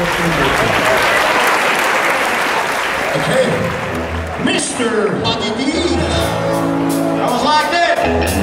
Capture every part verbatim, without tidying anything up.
Okay, Mister Buggy D. That was like that.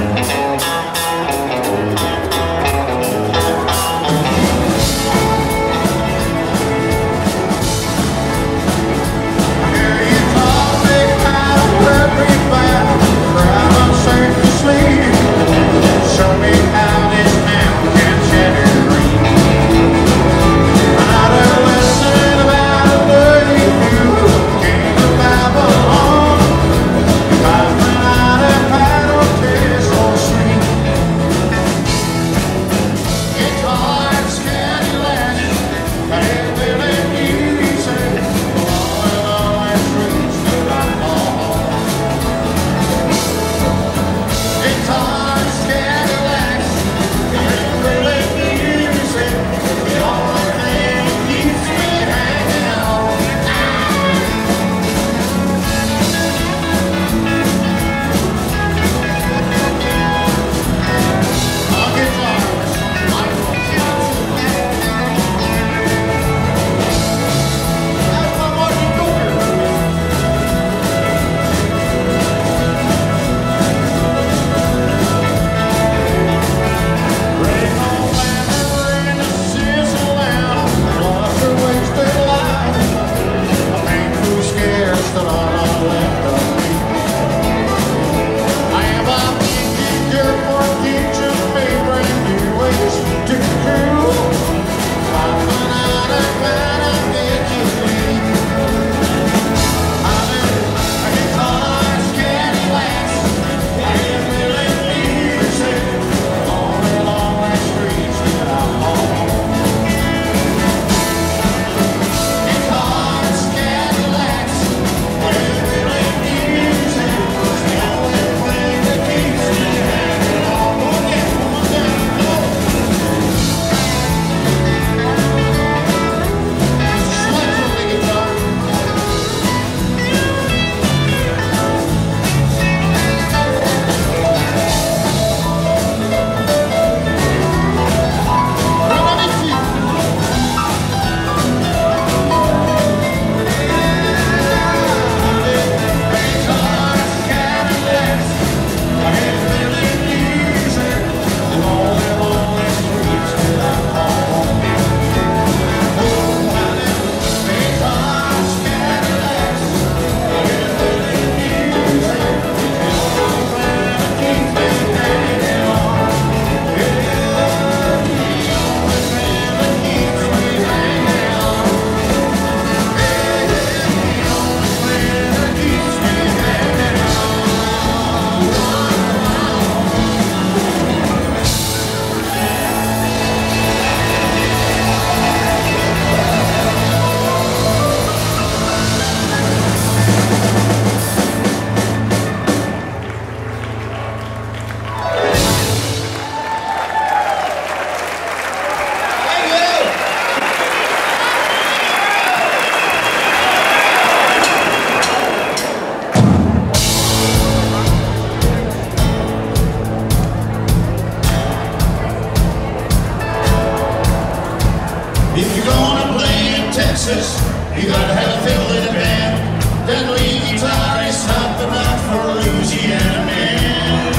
If you're gonna play in Texas, you gotta have a fiddle in a band. That lead guitarist up the rock for a Louisiana man.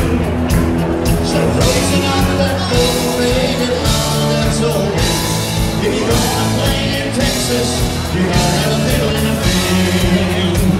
So raising up that old faded love that's old. If you're gonna play in Texas, you gotta have a fiddle in a band.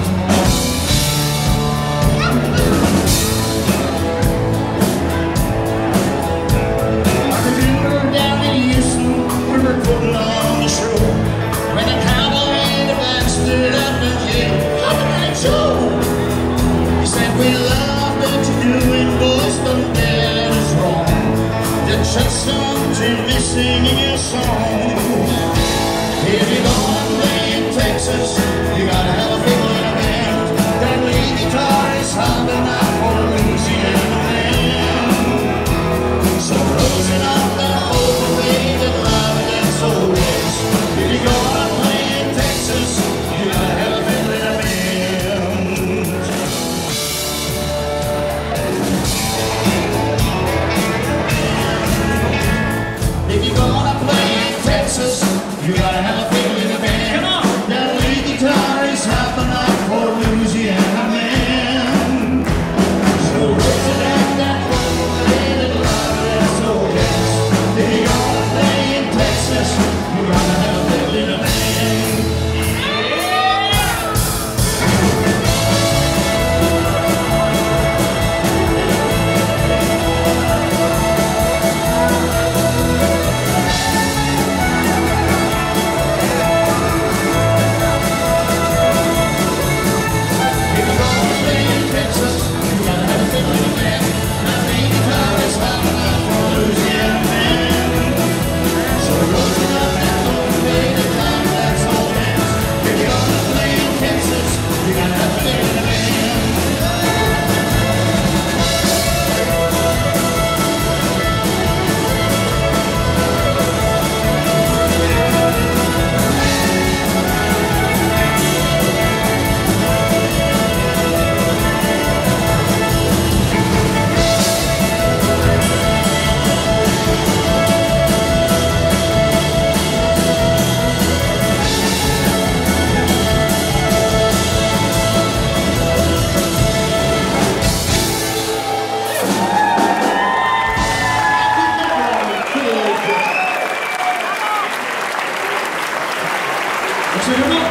I remember down in Houston, we were putting on the show. When the cowboy and the band stood up and yelled, "How can I show?" He said, "We love what you're doing, boys, but that is wrong. There's just something missing in your song. If you're gonna play in Texas, you gotta have a fiddle in a band. That lead guitar is hopping out for a Louisiana man. So closing up the whole faded love that's old days. If you're gonna play in Texas, you gotta have a fiddle in a band. If you're gonna play in Texas, you gotta have a fiddle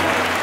Joe.